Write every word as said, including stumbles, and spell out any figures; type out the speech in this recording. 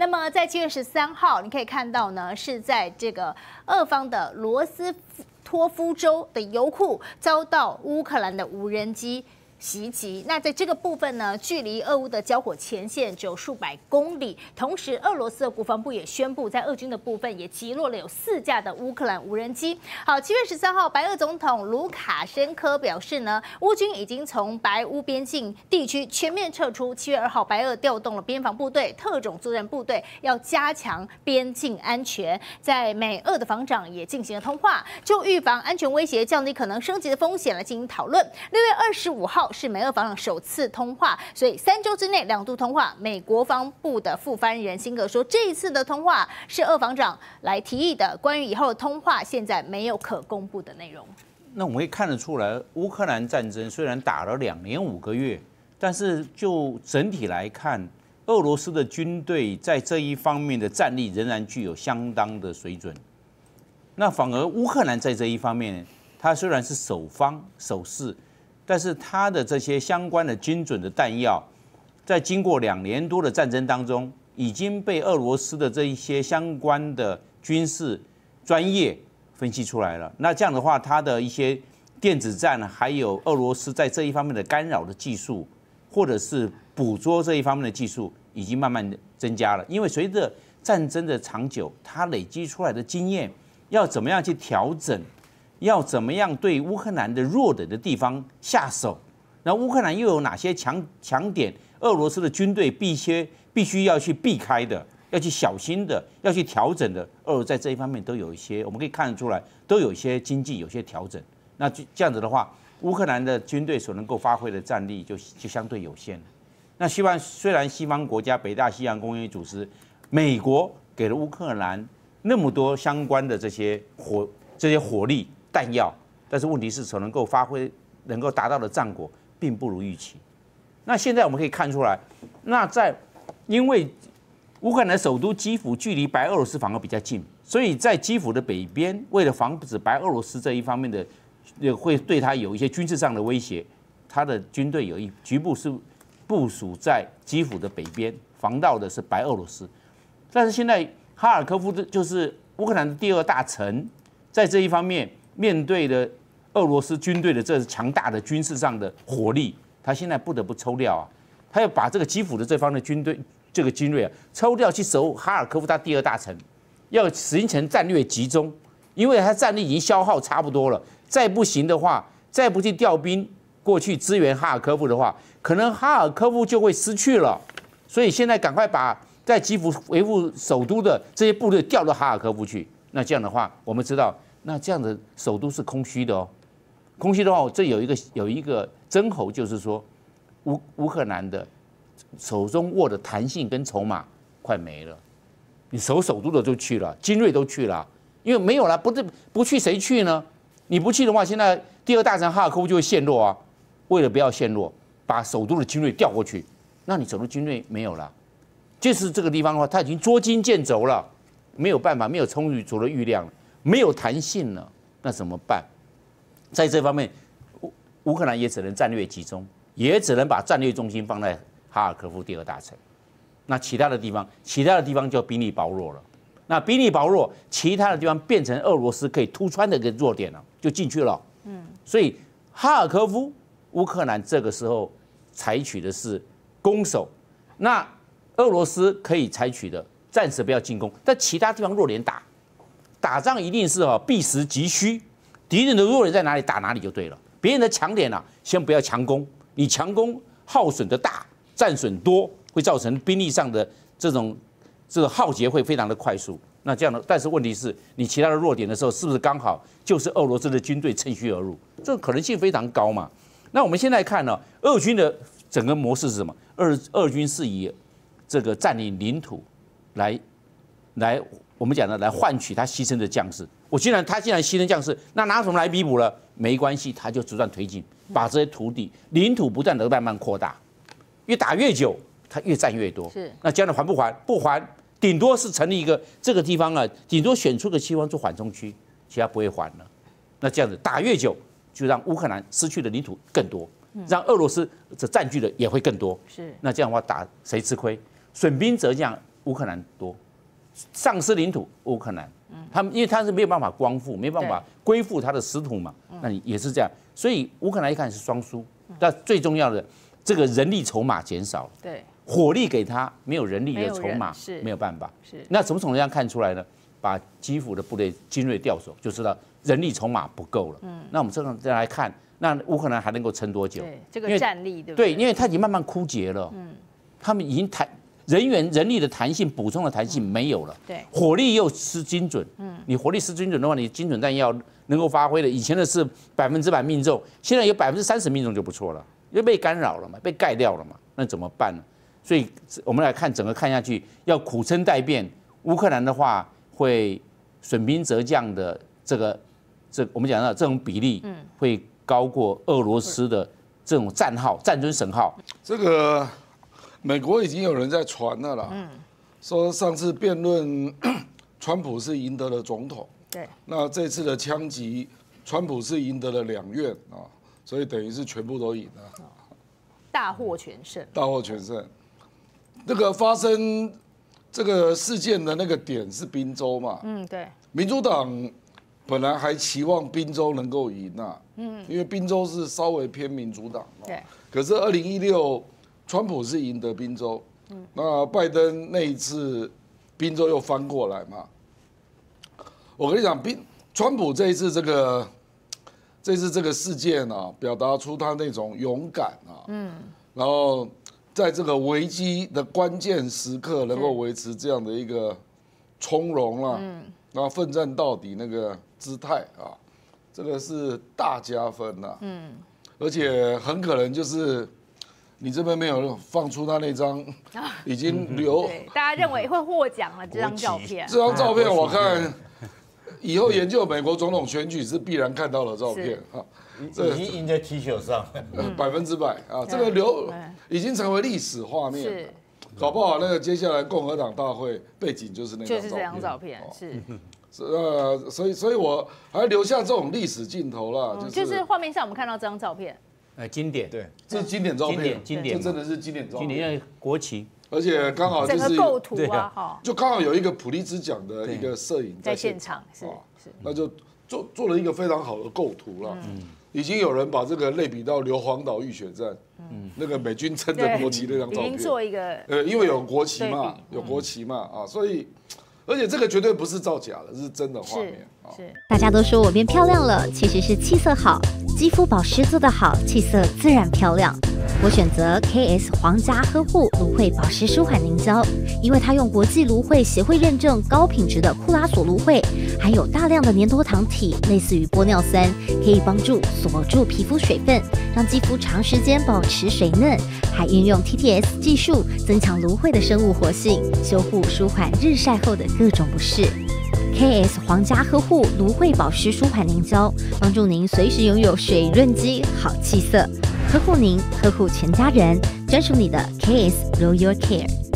那么在七月十三号，你可以看到呢，是在这个俄方的罗斯托夫州的油库遭到乌克兰的无人机袭击。那在这个部分呢，距离俄乌的交火前线只有数百公里。同时，俄罗斯的国防部也宣布，在俄军的部分也击落了有四架的乌克兰无人机。好，七月十三号，白俄总统卢卡申科表示呢，乌军已经从白乌边境地区全面撤出。七月二号，白俄调动了边防部队、特种作战部队，要加强边境安全。在美俄的防长也进行了通话，就预防安全威胁、降低可能升级的风险来进行讨论。六月二十五号。是美俄防长首次通话，所以三周之内两度通话。美国防部的副发言人辛格说，这一次的通话是俄防长来提议的，关于以后的通话现在没有可公布的内容。 那我们会看得出来，乌克兰战争虽然打了两年五个月，但是就整体来看，俄罗斯的军队在这一方面的战力仍然具有相当的水准。那反而乌克兰在这一方面，它虽然是守方守势。但是它的这些相关的精准的弹药，在经过两年多的战争当中，已经被俄罗斯的这一些相关的军事专业分析出来了。那这样的话，它的一些电子战，还有俄罗斯在这一方面的干扰的技术，或者是捕捉这一方面的技术，已经慢慢的增加了。因为随着战争的长久，它累积出来的经验，要怎么样去调整？要怎么样对乌克兰的弱点的地方下手？那乌克兰又有哪些强强点？俄罗斯的军队必须必须要去避开的，要去小心的，要去调整的。俄罗斯在这一方面都有一些，我们可以看得出来，都有一些经济有些调整。那就这样子的话，乌克兰的军队所能够发挥的战力就就相对有限。那希望虽然西方国家北大西洋公约组织，美国给了乌克兰那么多相关的这些火这些火力。弹药，但是问题是所能够发挥、能够达到的战果，并不如预期。那现在我们可以看出来，那在因为乌克兰首都基辅距离白俄罗斯反而比较近，所以在基辅的北边，为了防止白俄罗斯这一方面的会对他有一些军事上的威胁，他的军队有一局部是部署在基辅的北边，防到的是白俄罗斯。但是现在哈尔科夫就是乌克兰的第二大城，在这一方面。面对的俄罗斯军队的这强大的军事上的火力，他现在不得不抽调啊，他要把这个基辅的这方的军队这个精锐啊抽调去守哈尔科夫，他第二大城，要形成战略集中，因为他战力已经消耗差不多了，再不行的话，再不去调兵过去支援哈尔科夫的话，可能哈尔科夫就会失去了，所以现在赶快把在基辅维护首都的这些部队调到哈尔科夫去，那这样的话，我们知道。那这样的首都是空虚的哦，空虚的话，这有一个有一个征候，就是说乌乌克兰的手中握的弹性跟筹码快没了，你守首都的都去了，精锐都去了，因为没有了，不是不去谁去呢？你不去的话，现在第二大城哈尔科夫就会陷落啊。为了不要陷落，把首都的精锐调过去，那你首都精锐没有了，就是这个地方的话，它已经捉襟见肘了，没有办法，没有充裕足的预量了。没有弹性了，那怎么办？在这方面，乌乌克兰也只能战略集中，也只能把战略重心放在哈尔科夫第二大城。那其他的地方，其他的地方就兵力薄弱了。那兵力薄弱，其他的地方变成俄罗斯可以突穿的一个弱点了，就进去了。嗯，所以哈尔科夫，乌克兰这个时候采取的是攻守，那俄罗斯可以采取的暂时不要进攻，但其他地方弱点打。打仗一定是哦，避实击虚，敌人的弱点在哪里，打哪里就对了。别人的强点啊，先不要强攻，你强攻耗损的大，战损多，会造成兵力上的这种这个耗竭会非常的快速。那这样的，但是问题是你其他的弱点的时候，是不是刚好就是俄罗斯的军队趁虚而入？这个可能性非常高嘛。那我们现在看呢，俄军的整个模式是什么？俄俄军是以这个占领领土来来。我们讲的来换取他牺牲的将士，我既然他既然牺牲将士，那拿什么来弥补了？没关系，他就不断推进，把这些土地、领土不断的慢慢扩大，越打越久，他越占越多。是，那将来还不还？不还，顶多是成立一个这个地方啊，顶多选出个地方做缓冲区，其他不会还了。那这样子打越久，就让乌克兰失去的领土更多，让俄罗斯这占据的也会更多。是，那这样的话打谁吃亏？损兵折将。 乌克兰多，丧失领土乌克兰，他们因为他是没有办法光复，没办法归附他的失土嘛，那你也是这样，所以乌克兰一看是双输，但最重要的这个人力筹码减少了， 对， 火力给他，没有人力的筹码是没有办法， 是那怎么从这样看出来呢？把基辅的部队精锐调手，就知道人力筹码不够了。嗯，那我们这样再来看，那乌克兰还能够撑多久？ 对，这个战力对不对？对，因为它已经慢慢枯竭了。嗯，他们已经弹人员人力的弹性补充的弹性没有了。 对， 火力又失精准。嗯，你火力失精准的话，你精准弹药能够发挥的，以前的是百分之百命中，现在有百分之三十命中就不错了，因为被干扰了嘛，被盖掉了嘛，那怎么办呢？所以我们来看整个看下去，要苦撑待变。乌克兰的话。会损兵折将的这个，这我们讲到这种比例，会高过俄罗斯的这种战号、战争神号。 这个美国已经有人在传了啦，嗯，说上次辩论，川普是赢得了总统， 对， 那这次的枪击，川普是赢得了两院啊，所以等于是全部都赢了， 大获全胜， 大获全胜。那个发生。这个事件的那个点是宾州嘛？ 嗯，对。 民主党本来还期望宾州能够赢啊，嗯，因为宾州是稍微偏民主党嘛。 对。 可是二零一六，川普是赢得宾州，嗯，那拜登那一次，宾州又翻过来嘛。我跟你讲，宾川普这一次这个，这次这个事件啊，表达出他那种勇敢啊，嗯，然后。在这个危机的关键时刻，能够维持这样的一个从容啦，嗯，然后奋战到底那个姿态啊，这个是大加分呐，嗯，而且很可能就是你这边没有放出他那张已经留， 对，大家认为会获奖了这张照片， 这张照片我看以后研究美国总统选举是必然看到的照片啊。 这已经印在 T 恤上， 百分之百啊！这个留已经成为历史画面，是，搞不好那个接下来共和党大会背景就是那张照片， 就是这张照片，是， 呃，所以所以我还留下这种历史镜头啦，就是就是画面上我们看到这张照片， 呃，经典， 对， 这是经典照片， 经典， 这真的是经典照片， 经典国旗， 而且刚好就是整个构图啊，哈， 就刚好有一个普利兹奖的一个摄影在现场，是是，那就做做了一个非常好的构图了，嗯。已经有人把这个类比到硫磺岛浴血战，嗯，那个美军撑着国旗那张照片， 已经做一个， 呃，因为有国旗嘛，有国旗嘛，啊，所以，而且这个绝对不是造假的，是真的画面啊。 是，大家都说我变漂亮了，其实是气色好，肌肤保湿做得好，气色自然漂亮。我选择 K S 皇家呵护芦荟保湿舒缓凝胶，因为它用国际芦荟协会认证高品质的库拉索芦荟，含有大量的粘多糖体，类似于玻尿酸，可以帮助锁住皮肤水分，让肌肤长时间保持水嫩，还运用 T T S 技术增强芦荟的生物活性，修护舒缓日晒后的各种不适。K S 皇家呵护芦荟保湿舒缓凝胶，帮助您随时拥有水润肌、好气色，呵护您，呵护全家人，专属你的 K S Royal Care。